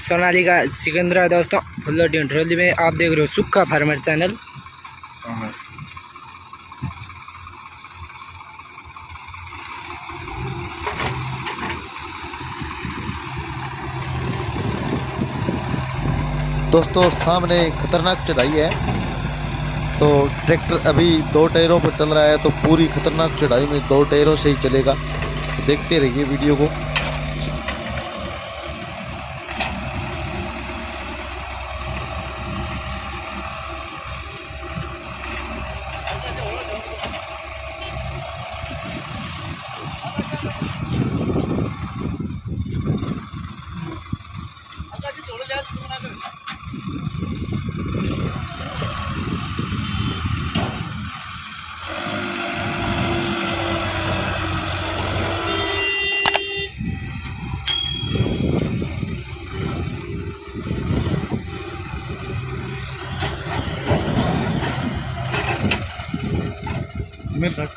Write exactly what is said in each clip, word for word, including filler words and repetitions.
सोनालिका सिकंदरा दोस्तों फुल्लो ट्रोली में आप देख रहे हो सुक्का फार्मर चैनल। दोस्तों सामने खतरनाक चढ़ाई है, तो ट्रैक्टर अभी दो टायरों पर चल रहा है, तो पूरी खतरनाक चढ़ाई में दो टायरों से ही चलेगा। देखते रहिए वीडियो को। में रख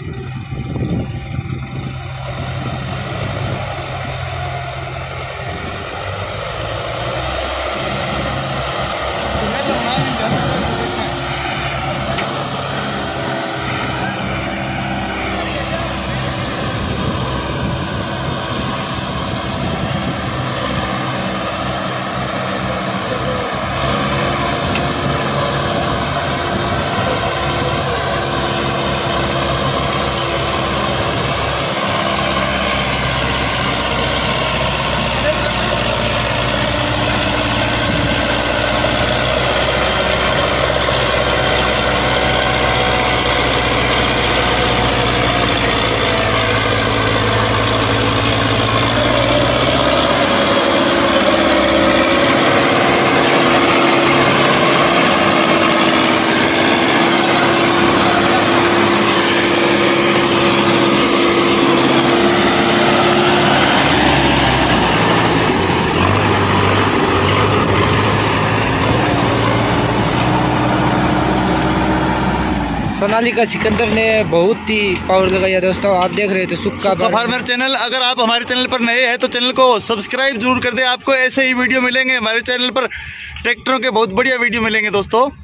सोनालिका सिकंदर ने बहुत ही पावर लगाया दोस्तों। आप देख रहे थे सुक्का फार्मर चैनल। अगर आप हमारे चैनल पर नए हैं तो चैनल को सब्सक्राइब जरूर कर दें। आपको ऐसे ही वीडियो मिलेंगे हमारे चैनल पर, ट्रैक्टरों के बहुत बढ़िया वीडियो मिलेंगे दोस्तों।